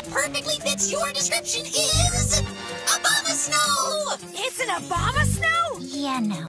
perfectly fits your description is Obama Snow! It's an Obama Snow? Yeah, no.